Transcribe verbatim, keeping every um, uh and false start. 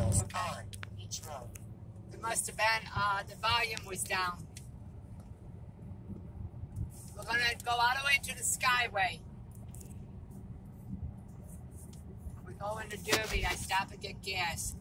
miles per hour each road. It must have been, uh, the volume was down. We're gonna go all the way to the Skyway. We go into Derby, I stop and get gas.